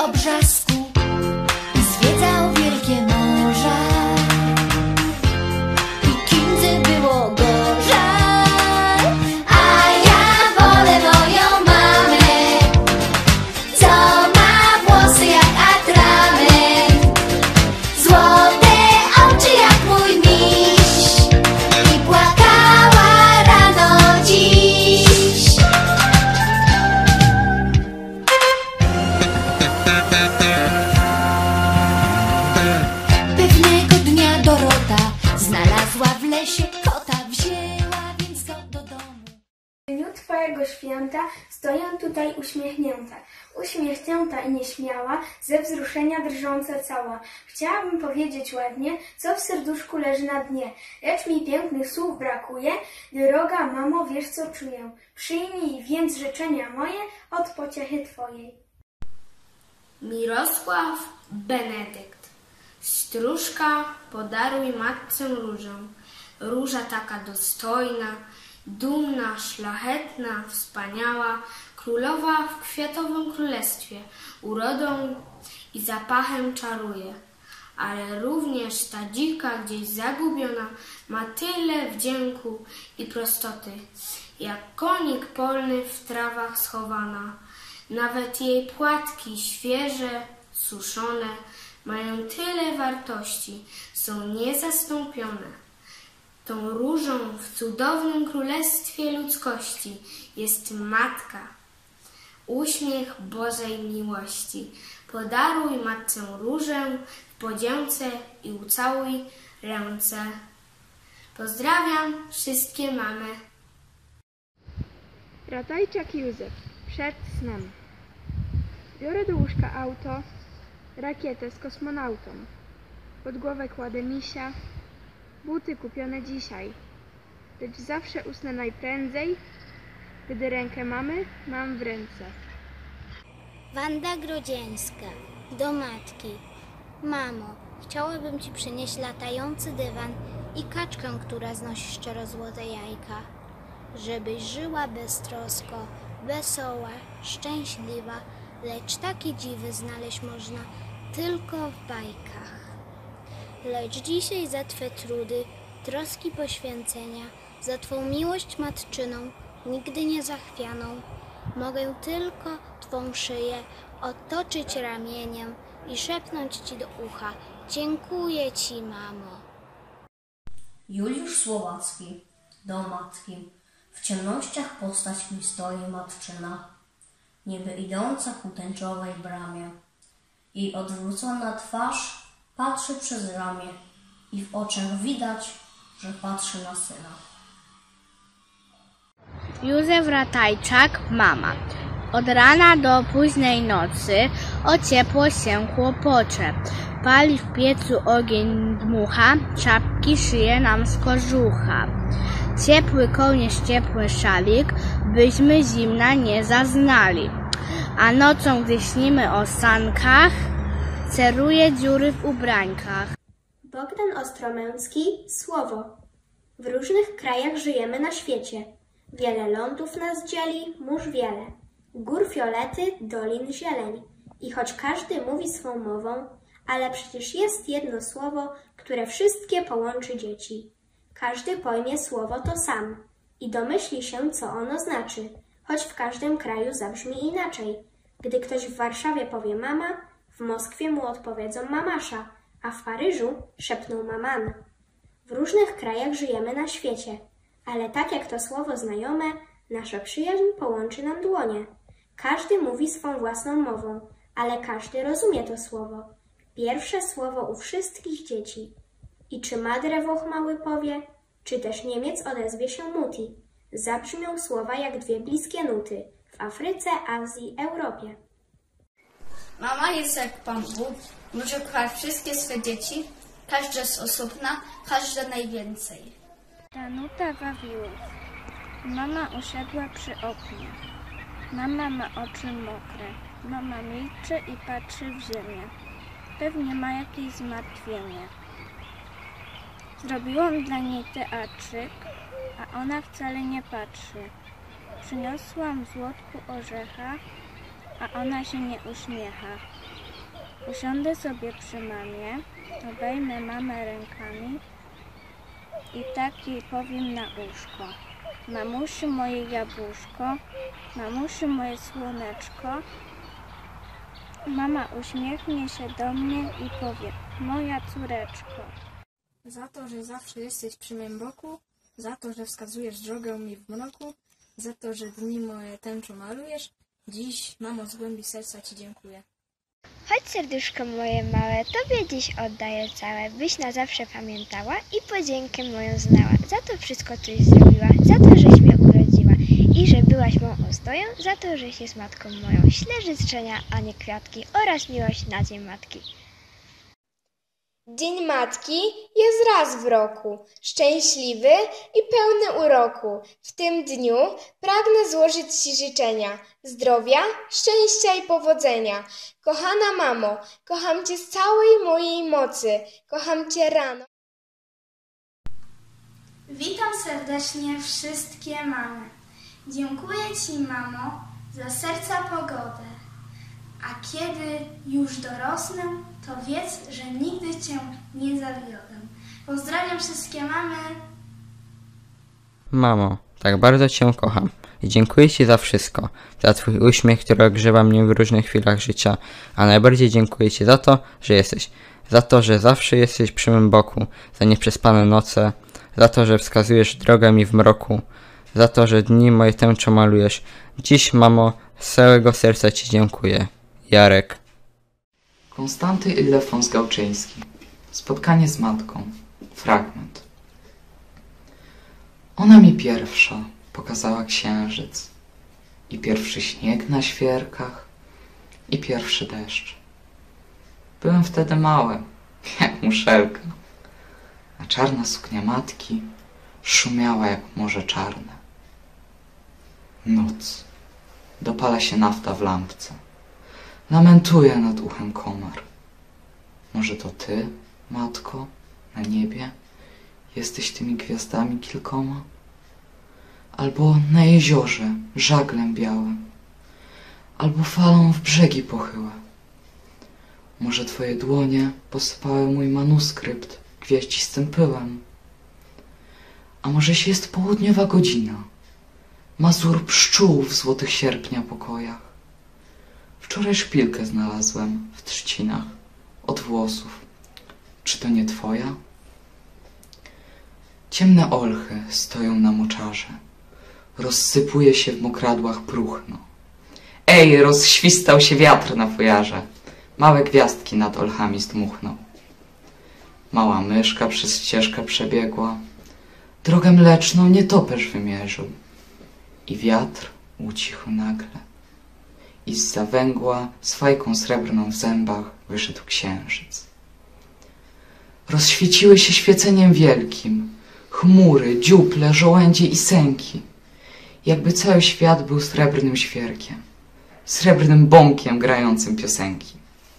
obrzasku i zwiedzał wielkie morza. I Kindze było gorzej, a ja wolę moją mamę, co ma włosy jak atrament, złote oczy jak mój miś i płakała rano dziś. Pewnego dnia Dorota znalazła w lesie kota, wzięła więc go do domu. W dniu Twojego święta stoję tutaj uśmiechnięta, uśmiechnięta i nieśmiała, ze wzruszenia drżąca cała. Chciałabym powiedzieć ładnie, co w serduszku leży na dnie, lecz mi pięknych słów brakuje. Droga mamo, wiesz co czuję, przyjmij więc życzenia moje od pociechy Twojej. Mirosław Benedykt. Stróżka, podaruj matce różę. Róża taka dostojna, dumna, szlachetna, wspaniała, królowa w kwiatowym królestwie, urodą i zapachem czaruje. Ale również ta dzika gdzieś zagubiona ma tyle wdzięku i prostoty, jak konik polny w trawach schowana. Nawet jej płatki świeże, suszone, mają tyle wartości, są niezastąpione. Tą różą w cudownym królestwie ludzkości jest matka, uśmiech Bożej miłości. Podaruj matce różę w podzięce i ucałuj ręce. Pozdrawiam wszystkie mamy. Ratajczak Józef przed snem. Biorę do łóżka auto, rakietę z kosmonautą. Pod głowę kładę misia, buty kupione dzisiaj. Lecz zawsze usnę najprędzej, gdy rękę mamy mam w ręce. Wanda Grodzieńska do matki. Mamo, chciałabym Ci przynieść latający dywan i kaczkę, która znosi szczerozłote jajka. Żebyś żyła beztrosko, wesoła, szczęśliwa, lecz takie dziwy znaleźć można tylko w bajkach. Lecz dzisiaj za Twe trudy, troski poświęcenia, za Twą miłość matczyną, nigdy nie zachwianą, mogę tylko Twą szyję otoczyć ramieniem i szepnąć Ci do ucha: dziękuję Ci, mamo. Juliusz Słowacki do matki. W ciemnościach postać mi stoi matczyna, niby idąca ku tęczowej bramie. Jej odwrócona twarz patrzy przez ramię i w oczach widać, że patrzy na syna. Józef Ratajczak, mama. Od rana do późnej nocy o ciepło się chłopocze. Pali w piecu ogień dmucha, czapki szyje nam z kożucha. Ciepły kołnierz, ciepły szalik, byśmy zimna nie zaznali. A nocą, gdy śnimy o sankach, ceruje dziury w ubrańkach. Bogdan Ostromęski, Słowo. W różnych krajach żyjemy na świecie. Wiele lądów nas dzieli, mórz wiele. Gór fiolety, dolin zieleń. I choć każdy mówi swą mową, ale przecież jest jedno słowo, które wszystkie połączy dzieci. Każdy pojmie słowo to sam i domyśli się, co ono znaczy, choć w każdym kraju zabrzmi inaczej. Gdy ktoś w Warszawie powie mama, w Moskwie mu odpowiedzą mamasza, a w Paryżu szepną maman. W różnych krajach żyjemy na świecie, ale tak jak to słowo znajome, nasza przyjaźń połączy nam dłonie. Każdy mówi swą własną mową, ale każdy rozumie to słowo. Pierwsze słowo u wszystkich dzieci. I czy Madre Włoch mały powie, czy też Niemiec odezwie się muti. Zabrzmią słowa jak dwie bliskie nuty w Afryce, Azji, Europie. Mama jest jak Pan Bóg, może kochać wszystkie swe dzieci, każda jest osobna, każda najwięcej. Danuta Wawiłów. Mama usiadła przy oknie. Mama ma oczy mokre. Mama milczy i patrzy w ziemię. Pewnie ma jakieś zmartwienie. Zrobiłam dla niej teatrzyk, a ona wcale nie patrzy. Przyniosłam w złotku orzecha, a ona się nie uśmiecha. Usiądę sobie przy mamie, obejmę mamę rękami i tak jej powiem na uszko. Mamusiu, moje jabłuszko, mamusiu, moje słoneczko. Mama uśmiechnie się do mnie i powie: moja córeczko. Za to, że zawsze jesteś przy mym boku, za to, że wskazujesz drogę mi w mroku, za to, że dni moje tęczą malujesz, dziś, mamo, z głębi serca Ci dziękuję. Chodź, serduszko moje małe, Tobie dziś oddaję całe, byś na zawsze pamiętała i podziękę moją znała. Za to wszystko, coś zrobiła, za to, żeś mnie urodziła i że byłaś mą ostoją, za to, żeś jest matką moją. Ślę życzenia, a nie kwiatki oraz miłość na dzień matki. Dzień Matki jest raz w roku, szczęśliwy i pełny uroku. W tym dniu pragnę złożyć Ci życzenia zdrowia, szczęścia i powodzenia. Kochana mamo, kocham Cię z całej mojej mocy, kocham Cię rano. Witam serdecznie wszystkie mamy. Dziękuję Ci, mamo, za serca pogodę. A kiedy już dorosnę, to wiedz, że nigdy Cię nie zawiodę. Pozdrawiam wszystkie mamy. Mamo, tak bardzo Cię kocham i dziękuję Ci za wszystko, za Twój uśmiech, który ogrzewa mnie w różnych chwilach życia, a najbardziej dziękuję Ci za to, że jesteś, za to, że zawsze jesteś przy mym boku, za nieprzespane noce, za to, że wskazujesz drogę mi w mroku, za to, że dni moje tęczą malujesz. Dziś, mamo, z całego serca Ci dziękuję. Jarek. Konstanty Ildefons Gałczyński. Spotkanie z matką. Fragment. Ona mi pierwsza pokazała księżyc i pierwszy śnieg na świerkach i pierwszy deszcz. Byłem wtedy mały, jak muszelka, a czarna suknia matki szumiała jak morze czarne. Noc. Dopala się nafta w lampce. Lamentuje nad uchem komar. Może to Ty, matko, na niebie, jesteś tymi gwiazdami kilkoma? Albo na jeziorze żaglem białym, albo falą w brzegi pochyłe. Może Twoje dłonie posypały mój manuskrypt gwieździstym pyłem. A możeś jest południowa godzina, mazur pszczół w złotych sierpnia pokojach. Wczoraj szpilkę znalazłem w trzcinach od włosów. Czy to nie Twoja? Ciemne olchy stoją na moczarze. Rozsypuje się w mokradłach próchno. Ej, rozświstał się wiatr na fujarze. Małe gwiazdki nad olchami zdmuchnął. Mała myszka przez ścieżkę przebiegła. Drogę mleczną nietoperz wymierzył. I wiatr ucichł nagle. I zza węgła z fajką srebrną w zębach wyszedł księżyc. Rozświeciły się świeceniem wielkim chmury, dziuple, żołędzie i sęki. Jakby cały świat był srebrnym świerkiem, srebrnym bąkiem grającym piosenki.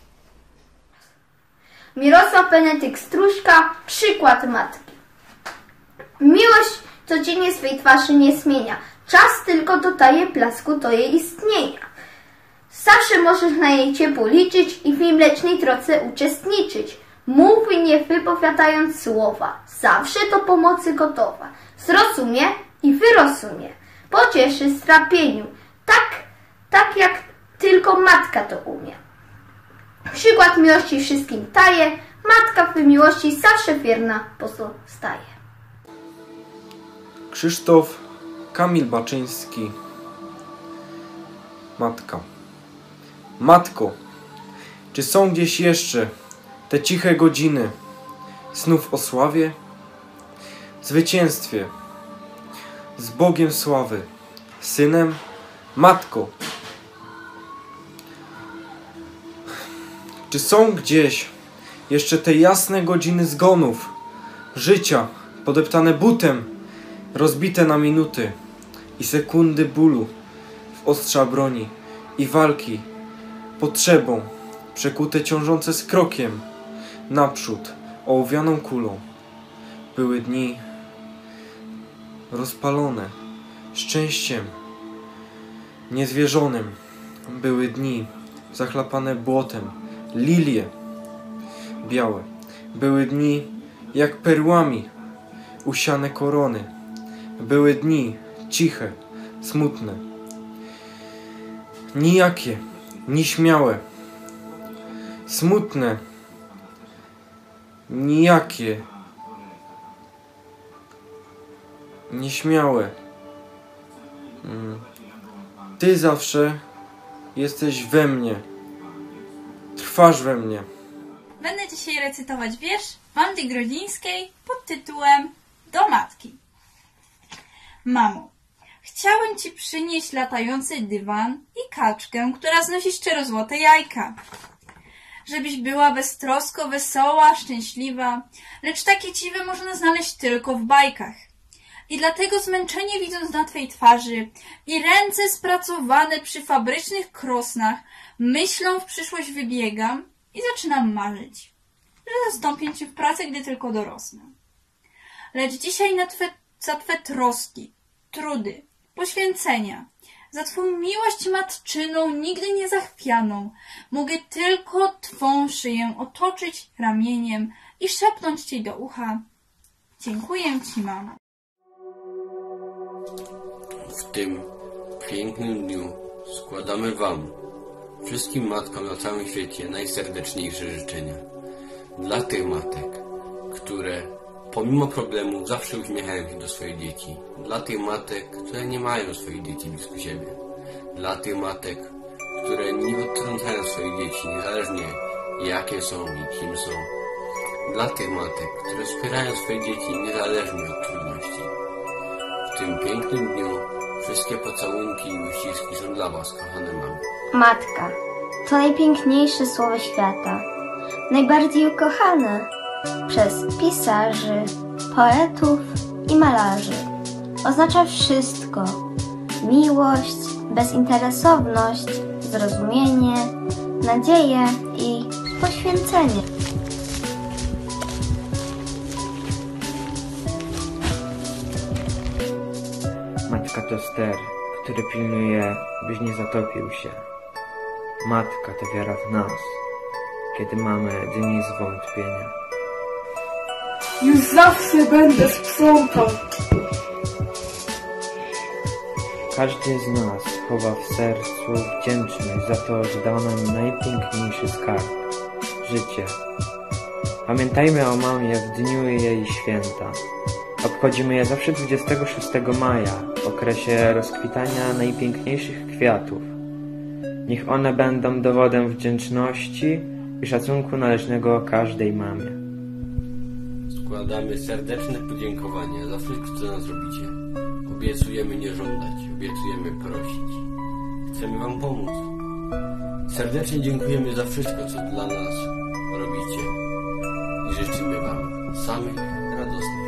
Mirosław Benedykt Struśka, przykład matki. Miłość codziennie swej twarzy nie zmienia. Czas tylko dodaje blasku do jej istnienia. Zawsze możesz na jej ciepło liczyć i w jej mlecznej troce uczestniczyć. Mów nie wypowiadając słowa, zawsze do pomocy gotowa. Zrozumie i wyrozumie, pocieszy strapieniu, tak jak tylko matka to umie. Przykład miłości wszystkim daje, matka w miłości zawsze wierna pozostaje. Krzysztof Kamil Baczyński. Matka. Matko, czy są gdzieś jeszcze te ciche godziny snów o sławie, zwycięstwie, z Bogiem sławy, Synem? Matko, czy są gdzieś jeszcze te jasne godziny zgonów, życia podeptane butem, rozbite na minuty i sekundy bólu w ostrza broni i walki, potrzebą, przekute ciążące z krokiem naprzód, ołowianą kulą. Były dni rozpalone szczęściem niezwierzonym. Były dni zachlapane błotem, lilie białe. Były dni jak perłami usiane korony. Były dni ciche, smutne, nijakie, nieśmiałe, smutne, nijakie, nieśmiałe. Ty zawsze jesteś we mnie. Trwasz we mnie. Będę dzisiaj recytować wiersz Wandy Grodzińskiej pod tytułem Do matki. Mamo, chciałem ci przynieść latający dywan i kaczkę, która znosi szczerozłote jajka. Żebyś była beztrosko, wesoła, szczęśliwa, lecz takie dziwy można znaleźć tylko w bajkach. I dlatego zmęczenie widząc na twej twarzy i ręce spracowane przy fabrycznych krosnach, myślą w przyszłość wybiegam i zaczynam marzyć, że zastąpię cię w pracy, gdy tylko dorosnę. Lecz dzisiaj za twe troski, trudy, poświęcenia, za twą miłość matczyną nigdy nie zachwianą, mogę tylko twą szyję otoczyć ramieniem i szepnąć ci do ucha: dziękuję ci, mamo. W tym pięknym dniu składamy wam, wszystkim matkom na całym świecie, najserdeczniejsze życzenia. Dla tych matek, które pomimo problemów zawsze uśmiechają się do swoich dzieci. Dla tych matek, które nie mają swoich dzieci blisko siebie. Dla tych matek, które nie odtrącają swoich dzieci, niezależnie jakie są i kim są. Dla tych matek, które wspierają swoje dzieci niezależnie od trudności. W tym pięknym dniu wszystkie pocałunki i uściski są dla was, kochane mamy. Matka to najpiękniejsze słowo świata, najbardziej ukochane przez pisarzy, poetów i malarzy. Oznacza wszystko: miłość, bezinteresowność, zrozumienie, nadzieję i poświęcenie. Matka to ster, który pilnuje, byś nie zatopił się. Matka to wiara w nas, kiedy mamy dni zwątpienia. Już zawsze będę sprzątał. Każdy z nas chowa w sercu wdzięczność za to, że dał nam najpiękniejszy skarb – życie. Pamiętajmy o mamie w dniu jej święta. Obchodzimy je zawsze 26 maja, w okresie rozkwitania najpiękniejszych kwiatów. Niech one będą dowodem wdzięczności i szacunku należnego każdej mamie. Składamy serdeczne podziękowania za wszystko, co nas robicie. Obiecujemy nie żądać, obiecujemy prosić. Chcemy wam pomóc. Serdecznie dziękujemy za wszystko, co dla nas robicie. I życzymy wam samych radosnych